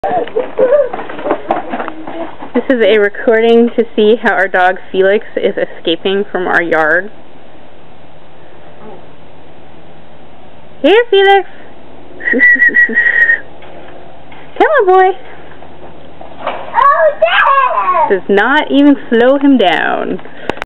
This is a recording to see how our dog Felix is escaping from our yard. Here, Felix! Come on, boy! Oh, Dad! Does not even slow him down.